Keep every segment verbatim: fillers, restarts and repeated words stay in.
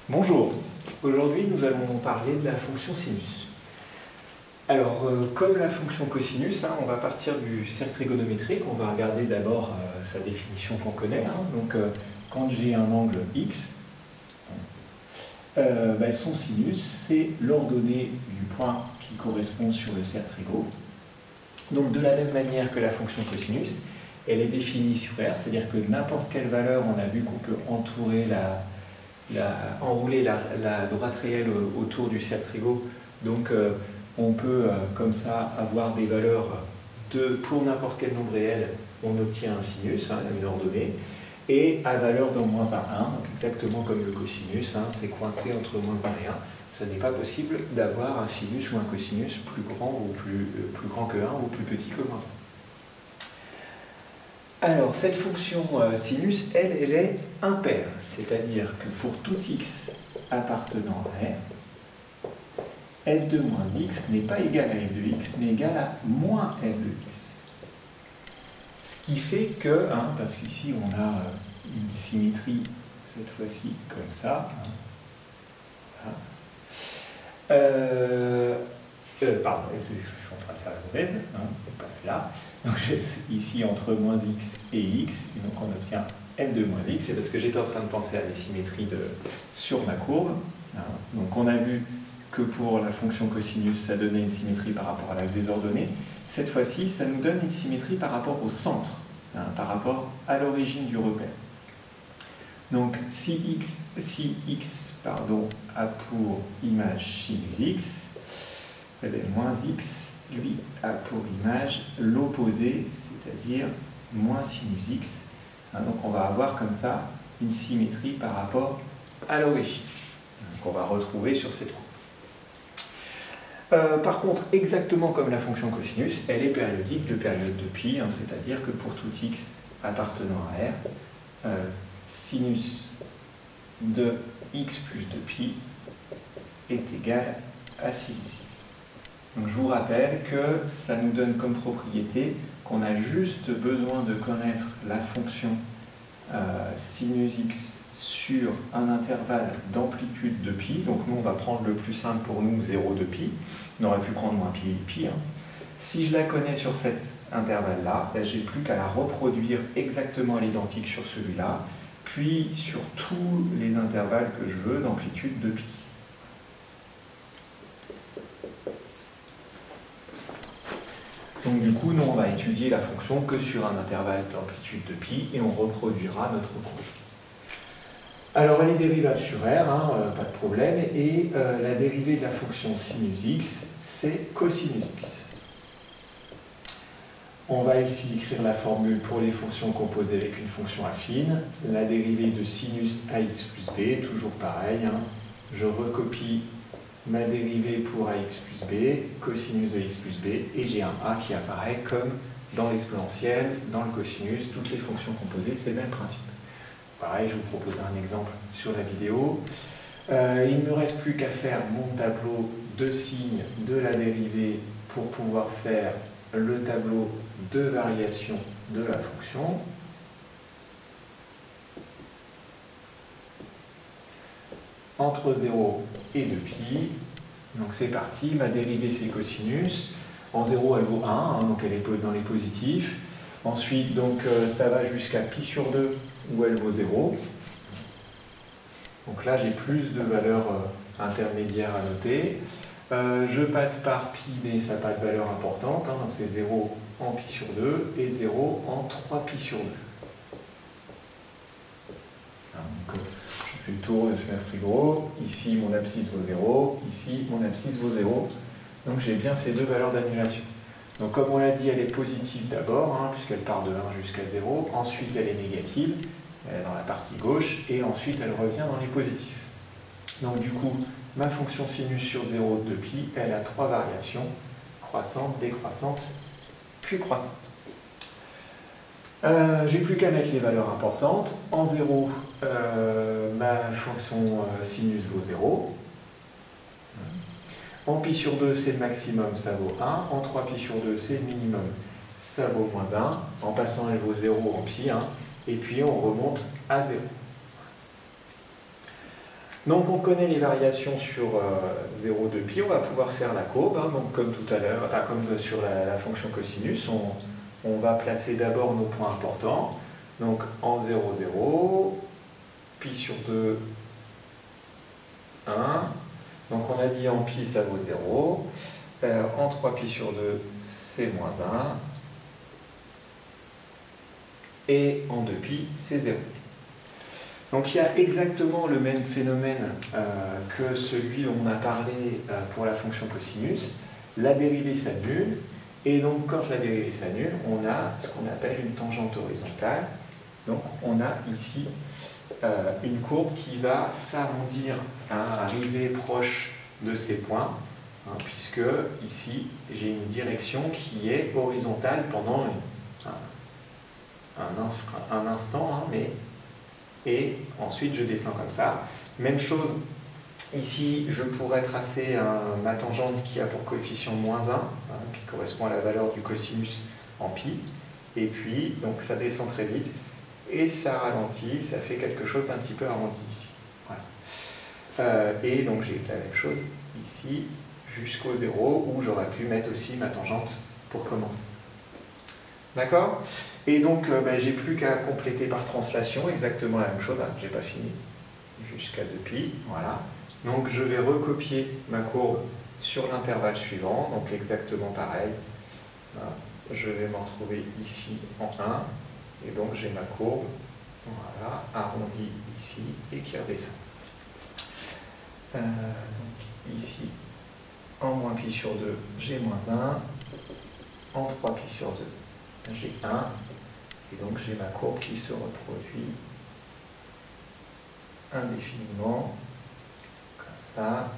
Bonjour, aujourd'hui nous allons parler de la fonction sinus. Alors, euh, comme la fonction cosinus, hein, on va partir du cercle trigonométrique, on va regarder d'abord euh, sa définition qu'on connaît. Hein. Donc, euh, quand j'ai un angle x, euh, ben, son sinus, c'est l'ordonnée du point qui correspond sur le cercle trigo. Donc, de la même manière que la fonction cosinus, elle est définie sur R, c'est-à-dire que n'importe quelle valeur, on a vu qu'on peut entourer la, la, enrouler la, la droite réelle autour du cercle trigo. Donc, euh, on peut, euh, comme ça, avoir des valeurs de, pour n'importe quel nombre réel, on obtient un sinus, hein, une ordonnée, et à valeur de moins un, un, donc exactement comme le cosinus, hein, c'est coincé entre moins un et un. Ça n'est pas possible d'avoir un sinus ou un cosinus plus grand, ou plus, euh, plus grand que un ou plus petit que moins un. Alors, cette fonction euh, sinus, elle, elle est impaire, c'est-à-dire que pour tout x appartenant à R, f de moins x n'est pas égal à f de x, mais égal à moins f de x. Ce qui fait que, hein, parce qu'ici on a une symétrie, cette fois-ci, comme ça. Hein, voilà. euh, euh, pardon, f de, je suis en train de faire la mauvaise, hein, on passe là. Donc j'ai ici entre moins x et x, et donc on obtient f de moins x, c'est parce que j'étais en train de penser à des symétries de, sur ma courbe. Hein. Donc on a vu que pour la fonction cosinus, ça donnait une symétrie par rapport à l'axe des ordonnées. Cette fois-ci, ça nous donne une symétrie par rapport au centre, hein, par rapport à l'origine du repère. Donc, si x, si x pardon, a pour image sinus x, eh bien, moins x, lui, a pour image l'opposé, c'est-à-dire moins sinus x. Hein, donc, on va avoir comme ça une symétrie par rapport à l'origine, qu'on va retrouver sur cette courbe. Euh, par contre, exactement comme la fonction cosinus, elle est périodique de période de pi, hein, c'est-à-dire que pour tout x appartenant à R, euh, sinus de x plus de pi est égal à sinus x. Donc je vous rappelle que ça nous donne comme propriété qu'on a juste besoin de connaître la fonction euh, sinus x sur un intervalle d'amplitude de pi. Donc nous, on va prendre le plus simple pour nous, zéro de pi. On aurait pu prendre moins pi, pi. Hein. Si je la connais sur cet intervalle-là, ben, j'ai plus qu'à la reproduire exactement à l'identique sur celui-là, puis sur tous les intervalles que je veux d'amplitude de pi. Donc du coup, nous, on va étudier la fonction que sur un intervalle d'amplitude de pi, et on reproduira notre courbe. Alors, elle est dérivable sur R, hein, euh, pas de problème, et euh, la dérivée de la fonction sinus x, c'est cosinus x. On va ici écrire la formule pour les fonctions composées avec une fonction affine. La dérivée de sinus ax plus b, toujours pareil. Hein. Je recopie ma dérivée pour ax plus b, cosinus de x plus b, et j'ai un a qui apparaît comme dans l'exponentielle, dans le cosinus, toutes les fonctions composées, c'est le même principe. Pareil, je vous propose un exemple sur la vidéo. Euh, il ne me reste plus qu'à faire mon tableau de signes de la dérivée pour pouvoir faire le tableau de variation de la fonction. Entre zéro et deux pi. Donc c'est parti, ma dérivée c'est cosinus. En zéro elle vaut un, hein, donc elle est dans les positifs. Ensuite, donc, euh, ça va jusqu'à pi sur deux, où elle vaut zéro. Donc là, j'ai plus de valeurs euh, intermédiaires à noter. Euh, je passe par pi, mais ça n'a pas de valeur importante. Hein, donc c'est zéro en pi sur deux et zéro en trois pi sur deux. Hein, donc, je fais le tour de ce cercle trigo. Ici, mon abscisse vaut zéro. Ici, mon abscisse vaut zéro. Donc j'ai bien ces deux valeurs d'annulation. Donc comme on l'a dit, elle est positive d'abord, hein, puisqu'elle part de un jusqu'à zéro. Ensuite, elle est négative, elle est dans la partie gauche, et ensuite, elle revient dans les positifs. Donc du coup, ma fonction sinus sur zéro de pi, elle a trois variations, croissante, décroissante, puis croissante. Euh, j'ai plus qu'à mettre les valeurs importantes. En zéro, euh, ma fonction euh, sinus vaut zéro. En pi sur deux, c'est le maximum, ça vaut un. En trois pi sur deux, c'est le minimum, ça vaut moins un. En passant, elle vaut zéro en pi, hein. Et puis on remonte à zéro. Donc on connaît les variations sur euh, zéro, deux pi, on va pouvoir faire la courbe, hein, donc comme tout à l'heure, enfin, comme sur la, la fonction cosinus, on, on va placer d'abord nos points importants, donc en zéro, zéro, pi sur deux, un, donc on a dit en pi ça vaut zéro, euh, en trois pi sur deux c'est moins un, et en deux pi c'est zéro. Donc il y a exactement le même phénomène euh, que celui dont on a parlé euh, pour la fonction cosinus. La dérivée s'annule, et donc quand la dérivée s'annule, on a ce qu'on appelle une tangente horizontale. Donc on a ici euh, une courbe qui va s'arrondir, hein, arriver proche de ces points, hein, puisque ici j'ai une direction qui est horizontale pendant une, un, un, un instant, hein, mais et ensuite je descends comme ça. Même chose, ici je pourrais tracer un, ma tangente qui a pour coefficient moins un, hein, qui correspond à la valeur du cosinus en pi, et puis donc ça descend très vite, et ça ralentit, ça fait quelque chose d'un petit peu arrondi ici. Voilà. Euh, et donc j'ai la même chose ici, jusqu'au zéro, où j'aurais pu mettre aussi ma tangente pour commencer. D'accord? Et donc, euh, ben, j'ai plus qu'à compléter par translation, exactement la même chose, hein, j'ai pas fini, jusqu'à deux pi, voilà. Donc, je vais recopier ma courbe sur l'intervalle suivant, donc exactement pareil. Voilà. Je vais me retrouver ici en un, et donc j'ai ma courbe, voilà, arrondie ici, et qui redescend. Euh, donc, ici, en moins pi sur deux, j'ai moins un, en trois pi sur deux, j'ai un, et donc j'ai ma courbe qui se reproduit indéfiniment, comme ça.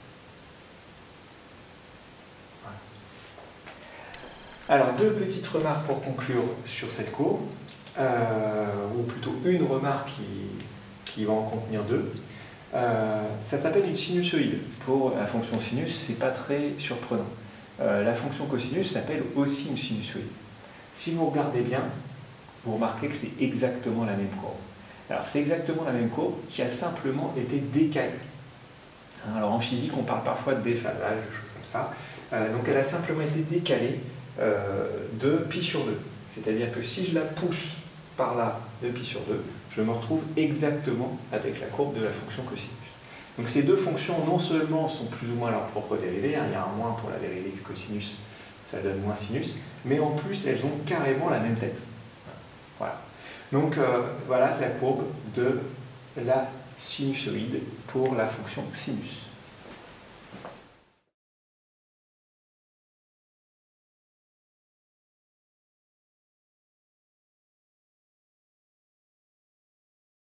Voilà. Alors, deux petites remarques pour conclure sur cette courbe, euh, ou plutôt une remarque qui, qui va en contenir deux. Euh, ça s'appelle une sinusoïde. Pour la fonction sinus, c'est pas très surprenant. Euh, la fonction cosinus s'appelle aussi une sinusoïde. Si vous regardez bien, vous remarquez que c'est exactement la même courbe. Alors c'est exactement la même courbe qui a simplement été décalée. Alors en physique, on parle parfois de déphasage, de choses comme ça. Euh, donc elle a simplement été décalée euh, de pi sur deux. C'est-à-dire que si je la pousse par là de pi sur deux, je me retrouve exactement avec la courbe de la fonction cosinus. Donc ces deux fonctions, non seulement sont plus ou moins leur propre dérivée, hein, il y a un moins pour la dérivée du cosinus, ça donne moins sinus, mais en plus elles ont carrément la même tête. Voilà. Donc euh, voilà la courbe de la sinusoïde pour la fonction sinus.